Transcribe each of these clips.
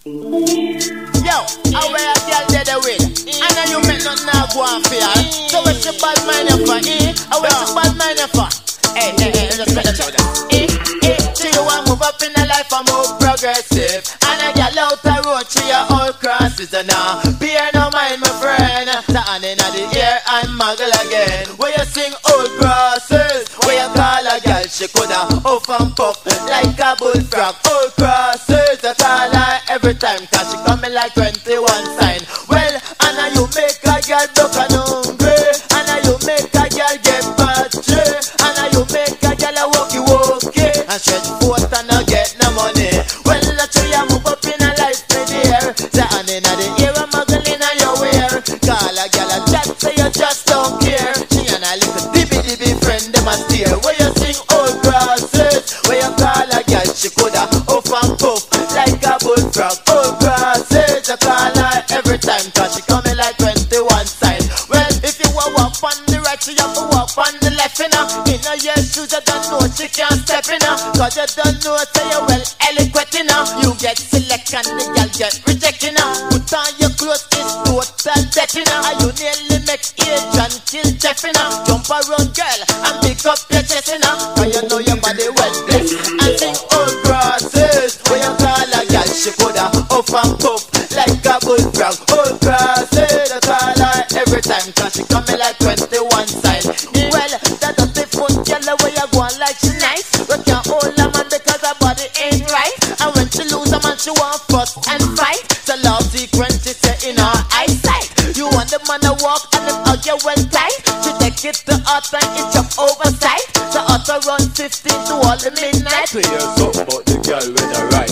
Yo, I wear a girl dead away. I know you make nothing now go on fear. So what's your bad mind you for? I what's your bad mind you for? Hey, just let it show that. See you want move up in the life and move progressive. And I get out the road to your old crosses. And now, bear no mind my friend. Standing at the air and muggle again. Where you sing old crosses, where you call a girl she coulda off and puff like a bullfrog. Old crosses, I call her every time, cause she coming like 21 sign. Well, and now you make a girl duck and hungry. And now you make a girl get battery. And now you make a girl a walkie-walkie. And stretch forth and not get no money. Well, I tell you move up in a life, my dear. Standing at the ear and muggling on your wear. Call a girl a chat, say you just don't care. She and a little dibby friend, them a steer. Where you sing old crosses, where you call a girl she coulda off and puff like a bullfrog. Old crosses, I call her every time, cause she coming like 21 sign. Well, if you walk on the right, you have to walk on the left, you know. In your shoes, you don't know she can't step in, cause you don't know, say you well eloquent, you know. You get select and the girl get rejected, you know. Put on your clothes, it's total death, you know. And you nearly make age and kill Jeff, you know. Jump around, girl, and pick up your chest, you know. Cause you know your body well blessed. And sing old crosses, where you call a girl, she coulda off and puff like a bullfrog. Old crosses, I call her every time, cause she coming like 21 sign. Well, that a different girl, where you going like she nice. We can't hold a man because her body ain't right. And when she lose a man, she want fuss and fight. So love sequence she say in her eyesight. You want the man to walk and them hug you well tight. She take it to heart and it jump oversight. So auto run 15 to all the midnight. So hear something about the girl with the right.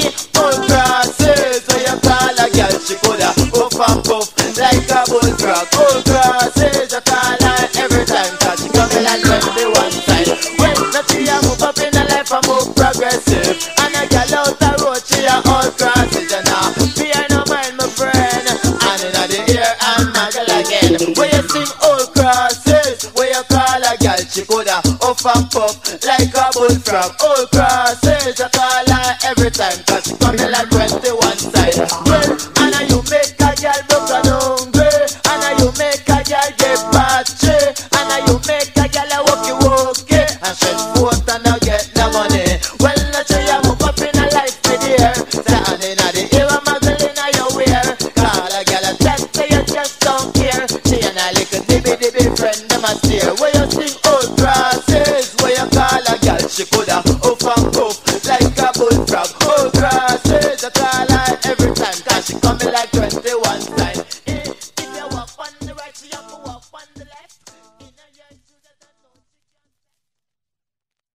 Old crosses, where you call a girl she coulda off and puff like a bullfrog. Old crosses, I call her every time, cause she coming like 21 side. Well, now she a move up in her life and move progressive. And a girl out the road, she a old crosses. And now, fear no mind my friend. And in the ear and muggle again. Where you sing old crosses, where you call a girl she coulda off and puff like a bullfrog. Old crosses, I call her every time, cause she coming like 21 side. Well, and now you make a girl broke and hungry. And now you make a girl get battery. And now you make a girl a walkie-walkie. And stretch forth and not get no money. Well, I tell you move up in a life, my dear. Standing at the ear and muggling on your wear. Call a girl a chat, say you just don't care. She and a little dibby friend, them a steer. Where you sing old crosses, where you call a girl she coulda off and puff like a bullfrog. Old crosses, I call her every time, cause she coming like 21 sign.